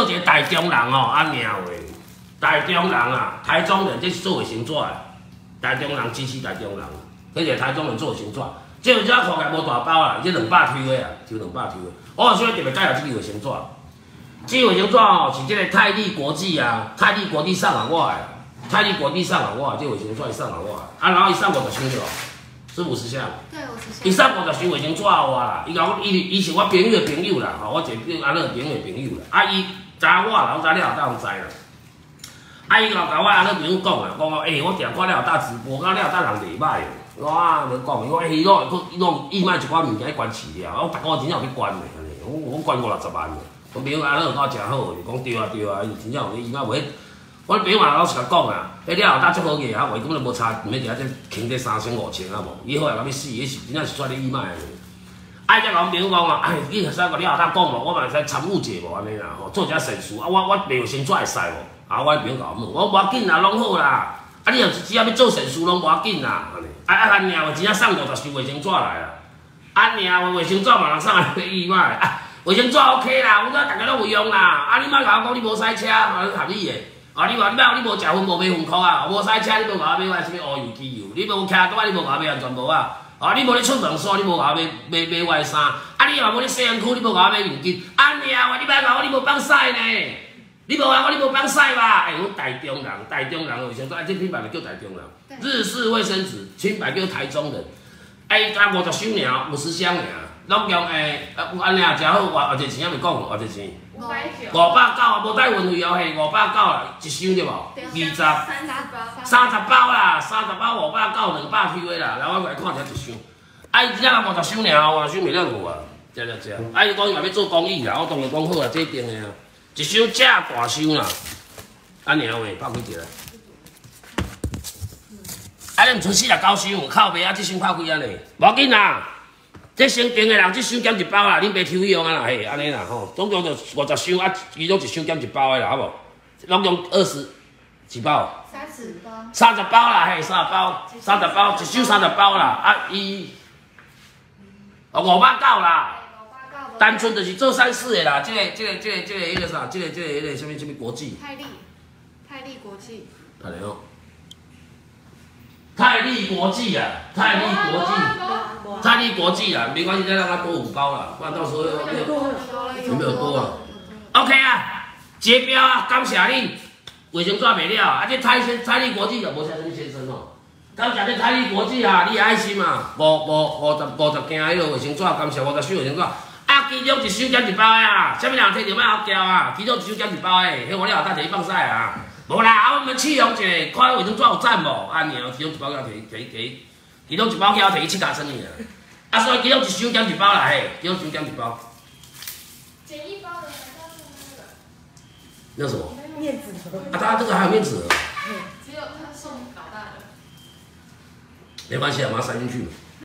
一个台中人哦，安尔话，台中人啊，台中人这是做卫生纸的，台中人支持台中人，迄个台中人做卫生纸，这卫生纸看起来无大包啦，这200推的啊，就200推的。我想特别介绍这个卫生纸，这个卫生纸哦是这个泰利国际啊，泰利国际送给我的，泰利国际送给我的，这卫生纸伊送给我的，啊，然后伊送50箱对吧？是50箱。对，50箱。伊送50箱卫生纸我啦，伊甲我伊是我朋友的朋友啦，吼，我一个安尼朋友的朋友啦，啊伊知我啦，我知了后当知啦。啊伊甲我安尼朋友讲啦，讲我定看了后当直播，到了后当人袂歹哦，哇，你讲伊讲伊弄义卖一寡物件关饲了，我逐个真正有去关的，我关50-60万的，我朋友安尼有够真好，讲对啊对啊，伊真正有去，伊讲袂。我朋友嘛老实甲讲啊，迄了后当足好个啊，话根本就无差，毋免伫遐只轻这3000、5000啊无，伊好来甲要死，迄是真正是煞咧义卖的。啊，才甲阮朋友讲啊，你会使甲了后当讲无，我嘛会使参与者无安尼啦，吼，做一下善事啊，我卖卫生纸会使无？啊，我朋友甲我问，我无要紧啦，拢好啦。啊，你若只要做善事，拢无要紧啦，安尼。安尔话真正送50箱卫生纸来啦，安尔话卫生纸嘛人送来义卖，啊，卫生纸 OK 啦，我大家拢有用啦。啊，你莫甲我讲你无驶车，合理的。啊！你话你无食薰无买薰裤啊？无驶车你无甲我买什么乌油机油？你无骑倒啊？你无甲我买安全帽啊？啊！你无咧出门所，你无甲我买我的衫。啊！你若无咧洗身躯，你无甲我买浴巾。安尼啊！你莫甲我你无放屎呢？你无甲我你无放屎吧？哎，我台中人，台中人卫生纸，这品牌就叫台中人。日式卫生纸，品牌叫台中人。哎，才50箱尔，50箱尔，拢用安尼啊，真好，偌济钱还未讲，偌济钱。590啊，无带运费哦，嘿，590啦，一箱对无？30包啦，30包590，200推的啦。来，我来看一下一箱。啊，伊只啊50箱尔，50箱袂了无啊？食。啊，伊讲伊嘛要做公益啦，我当然讲好啦，这一定的啊。一箱正大箱啦，安尼话拍几折？啊，你毋剩49箱，靠卖啊，这箱拍几啊呢？无要紧啦。这先订的人，这箱减1包啦，恁别抽用啊啦，嘿，安尼啦吼，总共就50箱啊，其中一箱减1包的啦，好无？拢用20几包？30包啦，嘿，30包，一箱30包啦，啊伊590啦，单纯就是做3-4的啦，这个迄个啥，这个什么国际？泰利国际。安尼哦。泰利国际啊，泰利国际啊，没关系，再让它多5包啦，不然到时候有没有多啊 ？OK 啊，结标啊，感谢你，卫生纸袂了，啊这泰利国际就无写什么先生哦，感谢你泰利国际啊，你爱心嘛，50件迄个卫生纸，感谢50箱卫生纸，啊其中一箱减1包的啊，啥物人摕着莫好交啊，其中一箱减1包的，迄我了后等摕去放屎啊。无啦，我们试用者，看卫生纸有赞无？安尼哦，其中1包叫摕，其中1包叫摕去7家生意啦。啊，所以其中一箱减1包啦，嘿，其中一箱减1包。减1包的那什么？面纸盒。啊，他这个还有面纸盒。只有他送老大的。没关系啊，把它塞进去。